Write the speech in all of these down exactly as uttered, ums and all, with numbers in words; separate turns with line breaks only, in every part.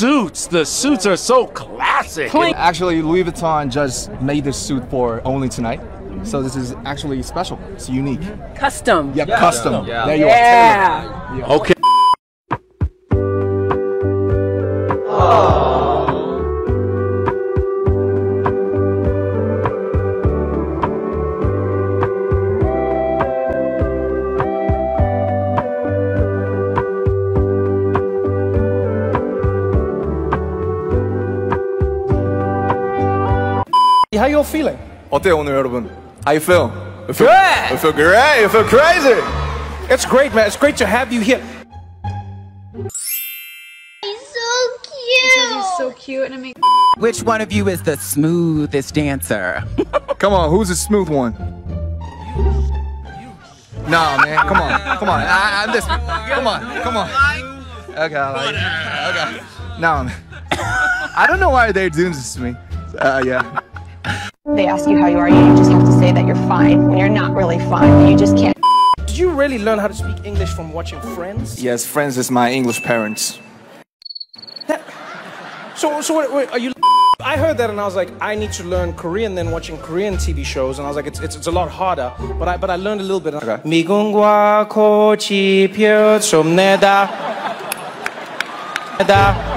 suits. The suits are so classic.
Actually, Louis Vuitton just made this suit for only tonight. So this is actually special. It's unique.
Custom.
Yeah,
yeah.
custom.
Yeah.
There you
yeah.
are. Yeah.
Okay.
How you all feeling?
어때요 오늘 여러분? How you feel? You feel
Good.
You feel great. You feel crazy.
It's great, man. It's great to have you here.
He's so cute.
He's so cute and amazing.
Which one of you is the smoothest dancer?
Come on, who's the smooth one? Nah, man. Come on. Come on. I, I'm this. Come on. Come on. Okay. I like it. Okay. Nah, man. I don't know why they're doing this to me. Uh, yeah.
They ask you how you are, you just have to say that you're fine when you're not really fine, but you just can't.
Did you really learn how to speak English from watching Friends?
Yes, Friends is my English parents.
So, so what, what, are you? I heard that and I was like, I need to learn Korean. Then watching Korean T V shows, and I was like, it's it's, it's a lot harder. But I but I learned a little bit.
Okay.
미궁과 꽃이 펴 좀 내다. 내다.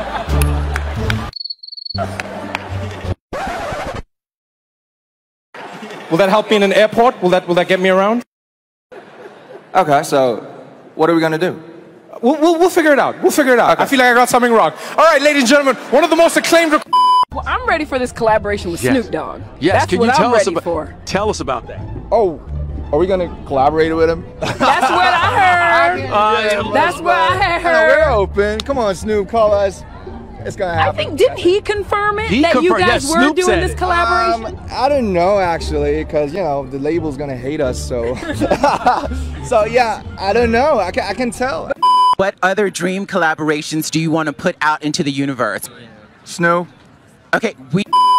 Will that help me in an airport? Will that will that get me around?
Okay, so what are we gonna do?
We'll we'll, we'll figure it out. We'll figure it out. Okay. I feel like I got something wrong. All right, ladies and gentlemen, one of the most acclaimed.
Well, I'm ready for this collaboration with
yes.
Snoop Dogg.
Yes,
That's
can
what
you tell
I'm
us
ready
about?
for.
Tell us about that.
Oh, are we gonna collaborate with him?
That's what I heard.
uh,
That's what I heard.
No, we're open. Come on, Snoop, call us. It's gonna happen.
I think, didn't he confirm it
He
that you
confirmed-
guys
yes,
were
Snoop
doing
said
this
it.
collaboration?
Um, I don't know actually, because you know the label's gonna hate us. So, so yeah, I don't know. I can, I can tell.
What other dream collaborations do you want to put out into the universe?
Snoop.
Okay, we.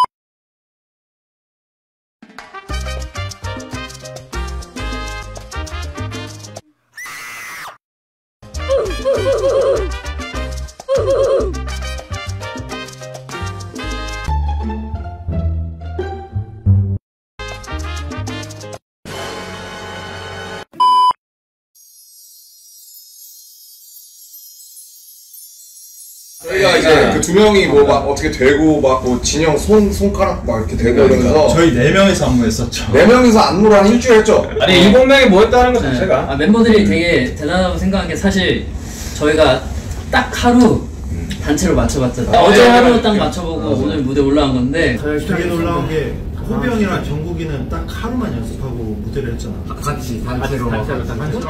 저희가 이제 그 두 명이 뭐 막 어떻게 되고 막 뭐 진영 손 손가락 막 이렇게 되고 이러면서
저희 네 명이서 안무했었죠.
네 명이서 안무를 한 일주일 했죠.
아니 일곱 명이 모였다는 것 자체가.
네. 아, 멤버들이 되게 대단하다고 생각한 게 사실 저희가 딱 하루 단체로 맞춰봤잖아요. 어제 하루 딱 맞춰보고 맞아. 오늘 무대 올라간 건데
되게 놀라운 게 호비 형이랑 정국이는 딱 하루만 연습하고 무대를 했잖아. 같이 단체로 단체로 단체로.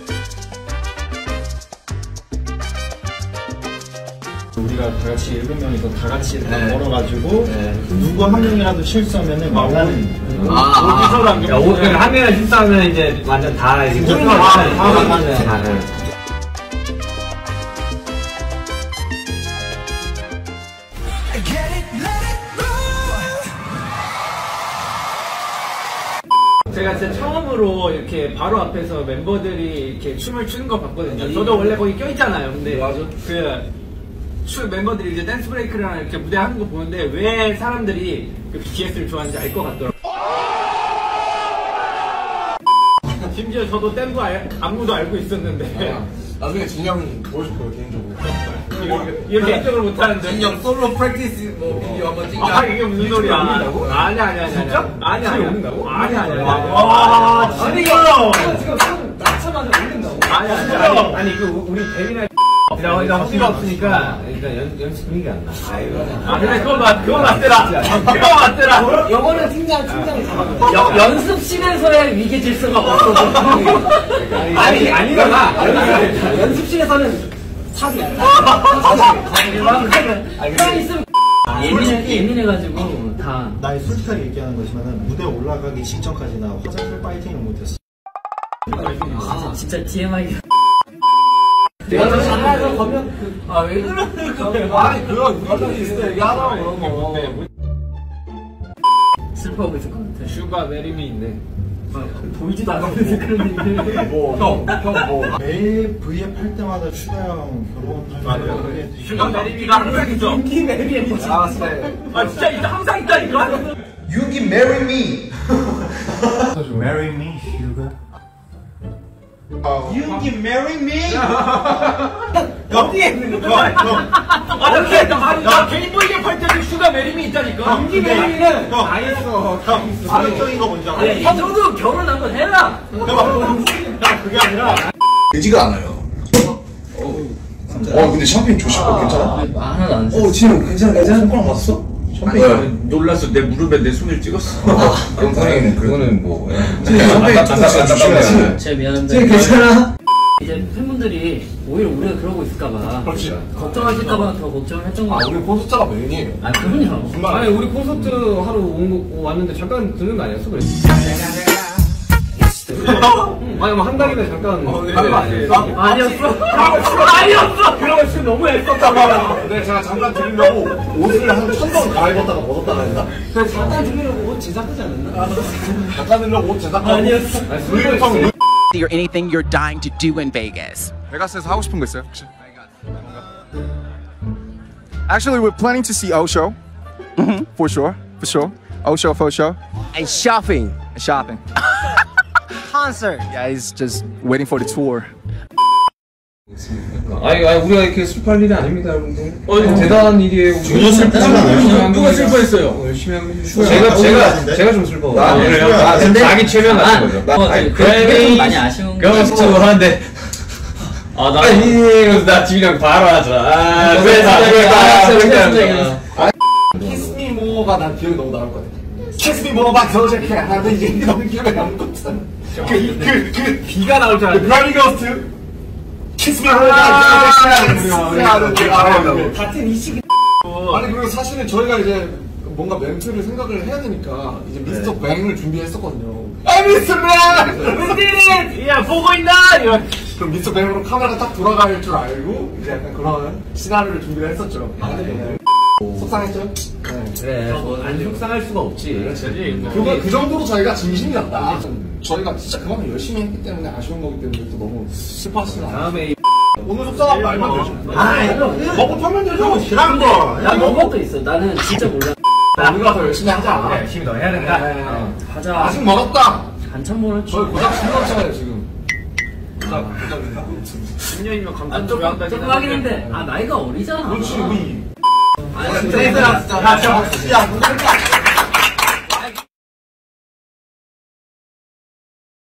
우리가 다 같이 일곱 명이서 다 같이 네. 걸어가지고 네. 누구 한 명이라도 실수하면은 말라는 오기서랑 아, 아, 한 명이 실수하면 이제 완전 다 이제 다 망하는 다는.
제가 진짜 처음으로 이렇게 바로 앞에서 멤버들이 이렇게 춤을 추는 거 봤거든요. 저도 원래 거기 껴있잖아요. 근데 그 춤 멤버들이 이제 댄스 브레이크랑 이렇게 무대 하는 거 보는데 왜 사람들이 그 비티에스를 좋아하는지 알 것 같더라고요. 심지어 저도 댄도 알, 안무도 알고 있었는데
아, 나중에 진영 보여줄 거예요 개인적으로.
이거 개인적으로 못하는데
진영 솔로 프랙티스 뭐 비디오 한번 찍자.
아 이게 무슨 소리야?
올린다고?
아니 아니 아니
진짜?
아니 아니
올린다고?
아니 아니 아니
와
아니 이거 지금 낮자마자 올린다고? 아니 아니 아니 아니 그 우리 데뷔날 나 이거 확실히 없으니까 일단 연 연습 분위기 안 나. 아 근데 그거 맞 그거 맞더라. 그거 맞더라. 영어는 팀장 팀장이 잡아. 연습실에서의 위기 질서가 없어서. 아니 아니잖아. 연습실에서는 사기. 사기 있으면 예민해 예민해가지고 다.
나 솔직하게 얘기하는 거지만은 무대 올라가기 직전까지 나 화장실 파이팅을 못했어.
아, 진짜 티엠아이.
내가 더 잘해서 거면 그 아 왜 그러는 거야? 아니 그거 갑자기 있어 얘기하라고 그런 거. 슬퍼하고 있을 것 같아. 슈가 메리미인데 보이지도 않는데 그런 얘기를.
뭐, 형, 형, 뭐, 매일 브이앱 할 때마다 슈가 형 결혼하려고 그래.
슈가 메리미가 항상 있어. 윤기 메리미에 뭐지? 알았어. 아, 진짜 있다. 항상 있다니까?
윤기 marry me. marry me, 슈가. 윤기 marry me.
어디에 있는 거야? 아, 나 걔, 나 개인 브이앱 할 때도 슈가 메리미 있다니까? 윤기 메리미는 다 있어.
아래쪽인 거 뭔지 알아?
이 정도 결혼 한번 해라.
그게 아니라.
되지가 않아요. 어, 근데 샴페인 조심. 어, 괜찮아?
하나도 안
어, 진우 괜찮아, 괜찮아? 손가락 맞았어?
샴페인 놀랐어. 내 무릎에 내 손을 찍었어.
영상에는
그거는 뭐.
샴페인 조금 조심해야지.
제 미안한데.
진우 괜찮아?
이제 팬분들이 오히려 우리가 그러고 있을까봐. 그렇지. 걱정하실까봐 더 걱정을 했던 거.
아, 우리 콘서트가 메인이에요.
아, 그럼요.
아니, 우리 콘서트 하러 온 거, 왔는데 잠깐 듣는 거 아니었어? 그래. 아니, 뭐 한 달이면 잠깐 하는 거 아니었어? 아니었어? 아니었어! 그러면 지금 너무 애썼다고.
네, 제가 잠깐 드리려고 옷을 한 천 번 갈아입었다가 벗었다가 했나?
그래, 잠깐 들으려고 옷 제작하지 않았나?
잠깐 드리려고 옷 제작하고.
아니었어.
Or anything you're dying to do in Vegas?
베가스에서 하고 싶은 거 있어요? 혹시? Actually, we're planning to see Osho. Mm-hmm. For sure, for sure. Osho, for sure.
And shopping.
And shopping.
Concert.
Yeah, he's just waiting for the tour.
아니, 아니 우리가 이렇게 슬퍼할 일이 아닙니다, 여러분들. 어, 대단한 일이에요.
전혀 슬프지 않아요.
누가 슬퍼했어요? 열심히 하고 계시죠. 제가 제가 제가 좀 슬퍼.
나
그래요? 아, 자기 최면 같은 거죠.
어, 그게 좀 많이 아쉬운 거.
그러면서 좀 하는데. 아, 나 아니, 나 지금 바로 하자. 아, 그래서
키스미 모어가 난 기억이 너무 나올 것 같아. 키스미 모어가 저렇게 하는데 이게 너무 기억에 남을 것 같아. 그, 그, 그,
비가 나올 줄 알았는데.
브라이드 거스트. 키스미 모어가
같은 이 시기.
아니, 그리고 사실은 저희가 이제 뭔가 멘트를 생각을 해야 되니까 이제 미스터 뱅을 준비했었거든요. 아, 미스터 뱅!
야, 보고 있나? 이런.
그럼 미스터 뱅으로 카메라가 딱 돌아갈 줄 알고 이제 약간 그런 시나리오를 준비를 했었죠. 네. 속상했죠? 네.
그래, 안 속상할 수가 없지. 그렇지.
그거 그 정도로 저희가 진심이었다. 저희가 진짜 그만큼 열심히 했기 때문에 아쉬운 거기 때문에 또 너무 슬퍼하시나.
다음에
오늘 속상한 거 알면 되죠.
아,
먹고 펴면 되죠. 지난 거.
야, 뭐 것도 있어. 나는 진짜 몰라.
우리가 더 열심히 하자.
열심히 더 해야 된다.
하자.
아직 멀었다.
한참 멀었지.
저희 고작 십 년차예요 지금. 고작 고작인가?
십 년이면
아,
감탄
조금, 조금 하긴 했는데, 아, 나이가 어리잖아.
그렇지 우리.
아, 진짜. 야, 진짜. 야,